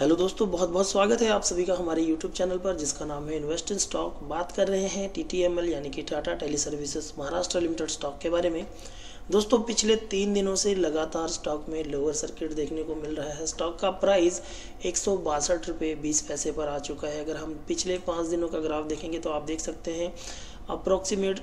Hello दोस्तों, बहुत बहुत स्वागत है आप सभी का हमारे यूट्यूब चैनल पर जिसका नाम है इन्वेस्ट इन स्टॉक। बात कर रहे हैं टीटीएमएल यानी कि Tata tele services Maharashtra limited stock के बारे में। दोस्तों, पिछले 3 दिनों से लगातार स्टॉक में लोअर सर्किट देखने को मिल रहा है। स्टॉक का प्राइस 162 रुपये 20 पैसे पर आ चुका है। अगर हम पिछले 5 दिनों का ग्राफ देखेंगे तो आप देख सकते हैं अप्रोक्सीमेट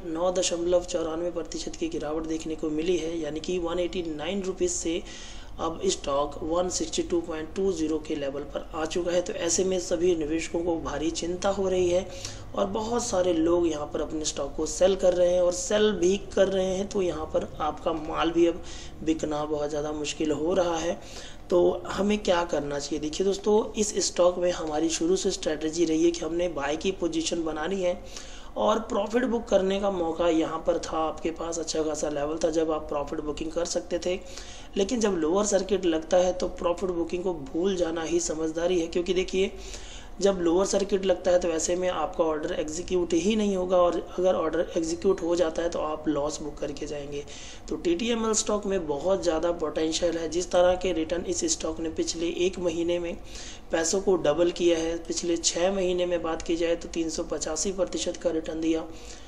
9.94% की गिरावट देखने को मिली है, यानी कि 189 रुपीज़ से अब स्टॉक 162.20 के लेवल पर आ चुका है। तो ऐसे में सभी निवेशकों को भारी चिंता हो रही है और बहुत सारे लोग यहाँ पर अपने स्टॉक को सेल कर रहे हैं और सेल भी कर रहे हैं। तो यहाँ पर आपका माल भी अब बिकना बहुत ज़्यादा मुश्किल हो रहा है। तो हमें क्या करना चाहिए? देखिए दोस्तों, इस स्टॉक में हमारी शुरू से स्ट्रेटजी रही है कि हमने बाय की पोजीशन बनानी है और प्रॉफिट बुक करने का मौका यहाँ पर था। आपके पास अच्छा खासा लेवल था जब आप प्रॉफिट बुकिंग कर सकते थे, लेकिन जब लोअर सर्किट लगता है तो प्रॉफिट बुकिंग को भूल जाना ही समझदारी है। क्योंकि देखिए, जब लोअर सर्किट लगता है तो ऐसे में आपका ऑर्डर एग्जीक्यूट ही नहीं होगा और अगर ऑर्डर एग्जीक्यूट हो जाता है तो आप लॉस बुक करके जाएंगे। तो टीटीएमएल स्टॉक में बहुत ज़्यादा पोटेंशियल है। जिस तरह के रिटर्न इस स्टॉक ने पिछले 1 महीने में पैसों को डबल किया है, पिछले 6 महीने में बात की जाए तो 385% का रिटर्न दिया।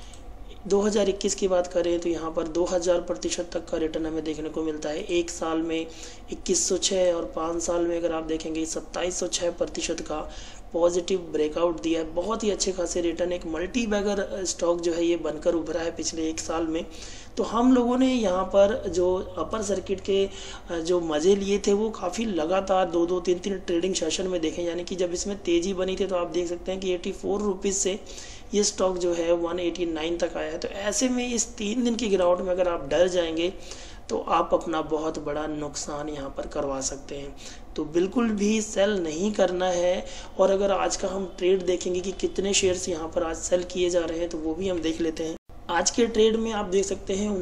2021 की बात करें तो यहाँ पर 2000% तक का रिटर्न हमें देखने को मिलता है। 1 साल में 2106 और 5 साल में अगर आप देखेंगे 2706% का पॉजिटिव ब्रेकआउट दिया है। बहुत ही अच्छे खासे रिटर्न, एक मल्टी बैगर स्टॉक जो है ये बनकर उभरा है पिछले 1 साल में। तो हम लोगों ने यहाँ पर जो अपर सर्किट के जो मज़े लिए थे वो काफ़ी लगातार 2-2, 3-3 ट्रेडिंग सेशन में देखें। यानी कि जब इसमें तेज़ी बनी थी तो आप देख सकते हैं कि 84 रुपीज़ से ये स्टॉक जो है 189 तक आया है। तो ऐसे में इस 3 दिन की गिरावट में अगर आप डर जाएंगे तो आप अपना बहुत बड़ा नुकसान यहाँ पर करवा सकते हैं। तो बिल्कुल भी सेल नहीं करना है। और अगर आज का हम ट्रेड देखेंगे कि कितने शेयर्स यहाँ पर आज सेल किए जा रहे हैं तो वो भी हम देख लेते हैं। आज के ट्रेड में आप देख सकते हैं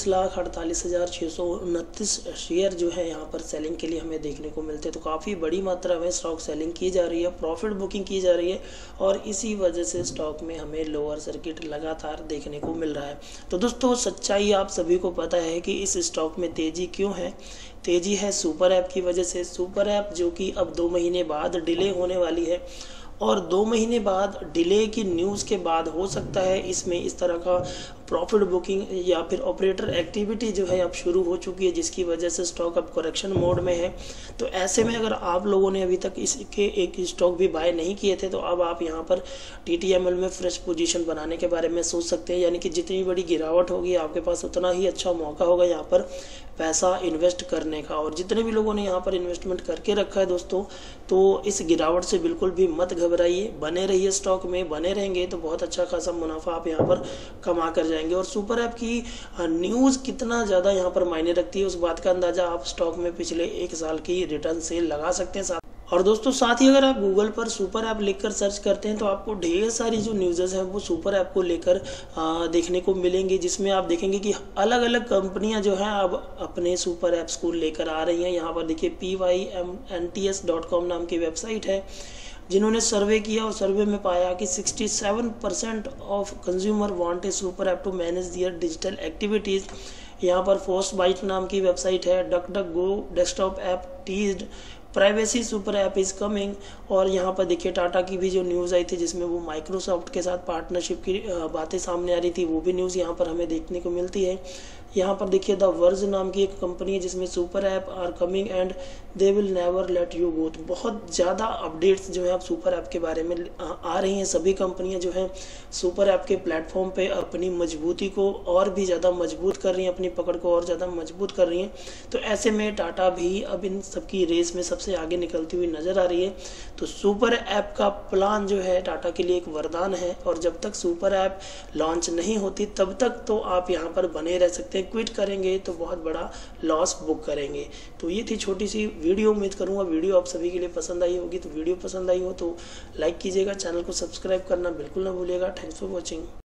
39,48,629 शेयर जो है यहाँ पर सेलिंग के लिए हमें देखने को मिलते हैं। तो काफ़ी बड़ी मात्रा में स्टॉक सेलिंग की जा रही है, प्रॉफिट बुकिंग की जा रही है और इसी वजह से स्टॉक में हमें लोअर सर्किट लगातार देखने को मिल रहा है। तो दोस्तों, सच्चाई आप सभी को पता है कि इस स्टॉक में तेज़ी क्यों है। तेज़ी है सुपर ऐप की वजह से। सुपर ऐप जो कि अब 2 महीने बाद डिले होने वाली है और 2 महीने बाद डिले की न्यूज़ के बाद हो सकता है इसमें इस तरह का प्रॉफिट बुकिंग या फिर ऑपरेटर एक्टिविटी जो है अब शुरू हो चुकी है, जिसकी वजह से स्टॉक अब करेक्शन मोड में है। तो ऐसे में अगर आप लोगों ने अभी तक इसके एक स्टॉक भी बाय नहीं किए थे तो अब आप यहाँ पर टीटीएमएल में फ्रेश पोजीशन बनाने के बारे में सोच सकते हैं। यानी कि जितनी बड़ी गिरावट होगी आपके पास उतना ही अच्छा मौका होगा यहाँ पर पैसा इन्वेस्ट करने का। और जितने भी लोगों ने यहाँ पर इन्वेस्टमेंट करके रखा है दोस्तों, तो इस गिरावट से बिल्कुल भी मत घबराइए, बने रहिए स्टॉक में। बने रहेंगे तो बहुत अच्छा खासा मुनाफा आप यहाँ पर कमा कर जाएंगे। और सुपर ऐप की न्यूज़ कितना ज़्यादा यहाँ पर मायने रखती है उस बात का अंदाज़ा आप स्टॉक में पिछले 1 साल की रिटर्न से लगा सकते हैं। और दोस्तों, साथ ही अगर आप गूगल पर सुपर ऐप लिखकर सर्च करते हैं तो आपको ढेर सारी जो न्यूज़ेस हैं वो सुपर ऐप को लेकर देखने को मिलेंगी, जिसमें आप देखेंगे कि अलग अलग कंपनियां जो हैं अब अपने सुपर ऐप्स को लेकर आ रही हैं। यहाँ पर देखिए pymnts.com नाम की वेबसाइट है, जिन्होंने सर्वे किया और सर्वे में पाया कि 67% of consumer want a super app to manage their digital activities. यहाँ पर फोर्सबाइट नाम की वेबसाइट है, DuckDuckGo desktop app teased, privacy super app is coming. और यहाँ पर देखिए टाटा की भी जो न्यूज़ आई थी जिसमें वो माइक्रोसॉफ्ट के साथ पार्टनरशिप की बातें सामने आ रही थी, वो भी न्यूज़ यहाँ पर हमें देखने को मिलती है। यहाँ पर देखिए द वर्ज नाम की एक कंपनी है जिसमें super app are coming and they will never let you go. तो बहुत ज़्यादा अपडेट्स जो है अब सुपर ऐप के बारे में आ रही हैं। सभी कंपनियां जो हैं सुपर ऐप के प्लेटफॉर्म पे अपनी मजबूती को और भी ज़्यादा मजबूत कर रही हैं, अपनी पकड़ को और ज़्यादा मजबूत कर रही हैं। तो ऐसे में टाटा भी अब इन सबकी रेस में सबसे आगे निकलती हुई नज़र आ रही है। तो सुपर ऐप का प्लान जो है टाटा के लिए एक वरदान है और जब तक सुपर ऐप लॉन्च नहीं होती तब तक तो आप यहाँ पर बने रह सकते हैं। क्विट करेंगे तो बहुत बड़ा लॉस बुक करेंगे। तो ये थी छोटी सी वीडियो। उम्मीद करूँगा वीडियो आप सभी के लिए पसंद आई होगी। तो वीडियो पसंद आई हो तो लाइक कीजिएगा, चैनल को सब्सक्राइब करना बिल्कुल ना भूलिएगा। Thanks for watching.